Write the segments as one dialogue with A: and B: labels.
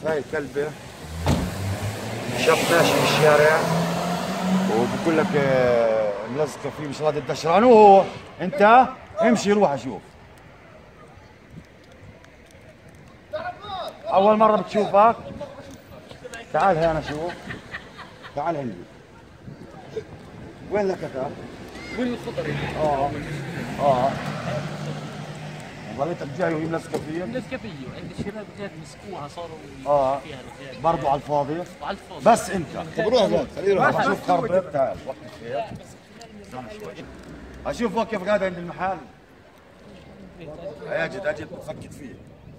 A: هاي الكلبة شاب ماشي بالشارع وبقول لك ملزقة فيه مش راضي تدشر. أنا وهو أنت امشي روح أشوف. أول مرة بتشوفك؟ تعال هنا شوف. تعال هنا. وين لك أنت؟
B: وين الخضر؟
A: اه ظليتك جاي وهي ملزقة فيه؟
B: ملزقة فيه، وعند الشباب رجال مسكوها صاروا فيها رجال
A: برضه على الفاضي؟
B: وعلى الفاضي.
A: بس أنت
C: طب روح زود خليه يروح.
A: شوف خربط. تعال وقف كيف. استنى شوي اشوف وقف قاعد عند المحل. اجد بتفكت فيه.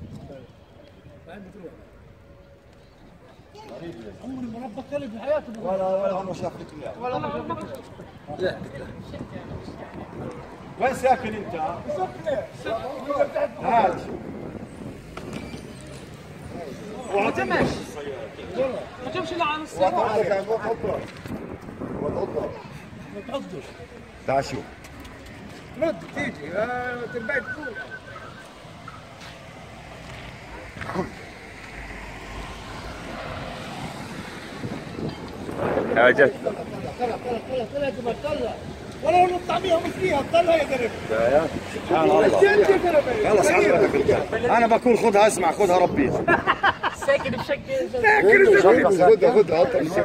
C: عمري ما ربى كلب بحياته
A: ولا عمره شاف كلاب.
C: ولا مرة.
A: وين ساكن انت؟ تعال
B: ما تمشي ما تمشي لعن السيارة.
C: ما تقصدش.
A: تعال شوف.
C: رد تيجي تربيت تقول.
A: اجت.
C: طلع ولو نطلع بيها مسكيها طلع يا درب.
A: سبحان الله. خلص حضرتك انا بقول خذها اسمع خذها ربيها.
B: ساكن بشكل
C: خذها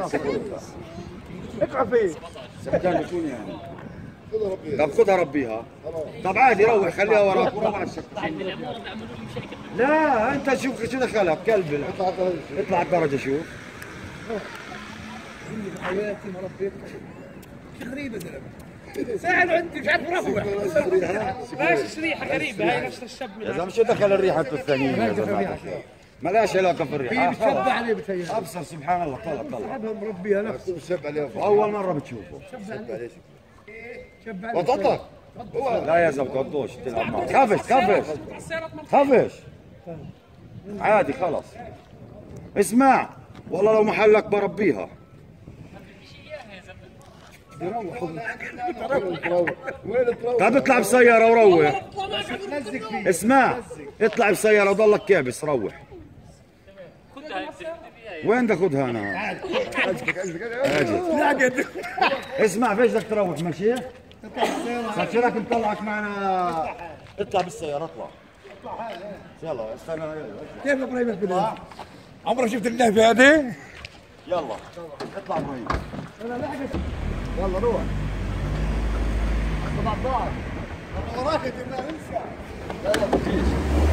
C: اقع فيه.
A: سكان بيكون يعني. طب خذها ربيها. طب عادي روح خليها وراك وروح على الشقة. لا انت شوف شو دخلك كلب. اطلع الدرجة شوف.
C: حياتي ما ربيت غريبة زلمة. ساعد عندي مش عارف روح.
B: ماشي ريحة غريبة. هاي نفس الشاب
A: يا زلمه شو دخل الريحة الثانية يا زلمه؟ ما لهاش علاقة في الريحة.
C: بتشبع عليه بتهيألي.
A: ابصر سبحان الله. طلع
C: صاحبها مربيها نفسه. بتشبع عليه.
A: اول مرة بتشوفه.
C: شبع عليه.
A: لا يا زلمه تقضوش تلعب معه. خافش عادي خلص. اسمع والله لو محلك بربيها. طب اطلع بسيارة وروح. اسمع اطلع بسيارة وضلك كابس روح. وين بدك خذها انا؟ اجي. اسمع فيش بدك تروح ماشي؟ صار لك مطلعك معنا. اطلع بالسيارة اطلع. يلا استنى.
C: كيف ابراهيم البلاد؟ عمرك شفت النهبة هذه؟
A: يلا اطلع ابراهيم.
C: يلا روح. طبعا بعض. وراك يا جماعه انسى. يلا